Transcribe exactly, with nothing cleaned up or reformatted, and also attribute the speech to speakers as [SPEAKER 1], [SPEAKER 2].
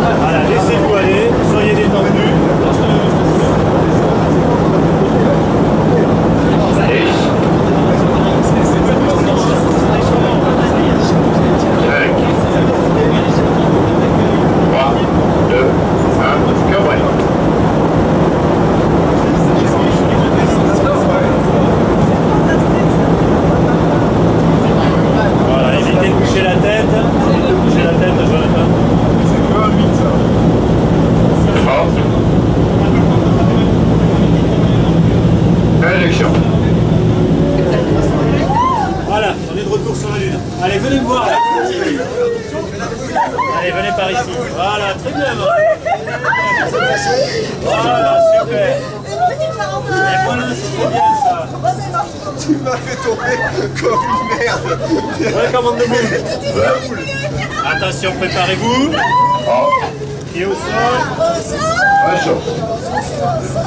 [SPEAKER 1] Voilà, laissez-vous aller, soyez détendus.
[SPEAKER 2] Allez. trois, deux, un, cabré.
[SPEAKER 1] Voilà, évitez de bouger la tête. Évitez de bouger la tête, Jonathan.
[SPEAKER 3] C'est que un mythe, ça.
[SPEAKER 2] Élection.
[SPEAKER 1] Voilà, on est de retour sur la lune. Allez, venez me voir là. Allez, venez par ici. Voilà, très bien. Voilà, super. Et voilà, c'est très bien ça.
[SPEAKER 3] Tu m'as fait tomber comme une merde.
[SPEAKER 1] Welcome on the moon. Attention, préparez-vous.
[SPEAKER 2] Oh.
[SPEAKER 1] Et au sol.
[SPEAKER 2] Un chaud.